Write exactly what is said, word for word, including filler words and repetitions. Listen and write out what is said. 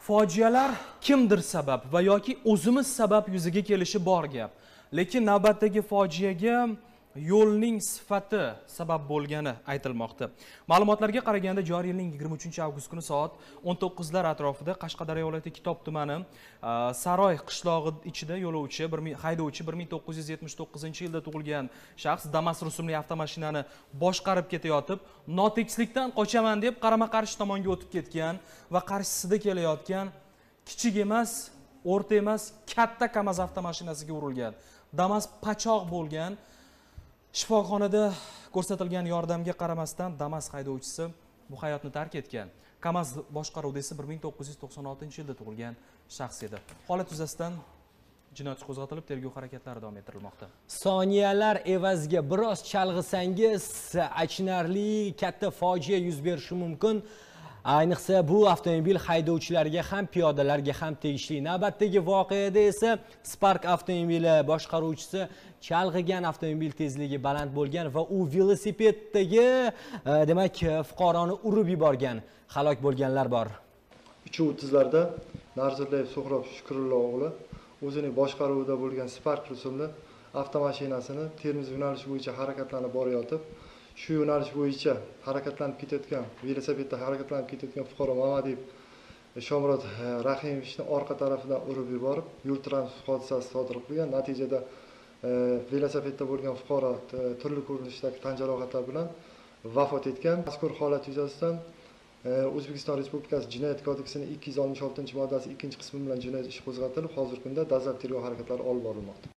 Fojialar kimdir sabab va yoki o'zimiz sabab yuzaga kelishi bor gap. Lekin navbatdagi fojiaga yo'lning sifati sabab bo'lgani aytilmoqda. Ma'lumotlarga qaraganda joriy yilning yigirma uchinchi avgust kuni soat o'n to'qqizlar atrofida Qashqadaryo viloyati Kitob tumani Saroy qishlog'i ichida yo'lovchi haydovchi bir ming to'qqiz yuz yetmish to'qqizinchi yilda tug'ilgan shaxs Damas rusumli avtomashinani boshqarib ketayotib, notekislikdan qochaman deb qarama-qarshi tomonga o'tib ketgan va qarshisida kelayotgan kichik emas, o'rta emas, katta KAMAZ avtomashinasiga urilgan. Damas pachoq bo'lgan. Shifoxonada ko'rsatilgan yordamga qaramasdan Damas haydovchisi bu hayotni tark etgan. KAMAZ boshqaruvida esa bir ming to'qqiz yuz to'qson oltinchi yilda tug'ilgan shaxs edi. Holat yuzasidan jinoyat ishi qo'zg'atilib, tergov harakatlari davom ettirilmoqda. Soniyalar evaziga biroz chalg'isangiz, achinarli katta fojia yuz berishi mumkin. Ayniqsa bu avtomobil haydovchilariga ham piyodalarga ham tegishli. Navbatdagi voqeada esa Spark avtomobili boshqaruvchisi chalg'igan avtomobil tezligi baland bo'lgan va u velosipeddagi demak fuqaroni urib yuborgan. Halok bo'lganlar bor. uch o'ttizlarda Narzulloyev So'hrab Shukrullo o'g'li o'zining boshqaruvida bo'lgan Spark rusumli avtomashinasini Termiz yo'nalishi bo'yicha harakatlanib borayotib, shu yo'nalish bo'yicha harakatlanib ketayotgan, velosipedda harakatlanib ketayotgan fuqaro Mamadiyev Shomurod Rahimovni orqa tarafidan urib yuborib, yo'l transport hodisasi sodir qilgan. Natijada velosipedda bo'lgan fuqaro turli ko'rinishdagi tan jarohatlar bilan vafot etgan. Mazkur holat yuzasidan O'zbekiston Respublikasi Jinoyat kodeksining ikki yuz oltmish oltinchi moddasi ikkinchi qismi bilan jinoyat ishi qo'zg'atilib, hozirgi kunda dastlabki tergov harakatlari olib borilmoqda.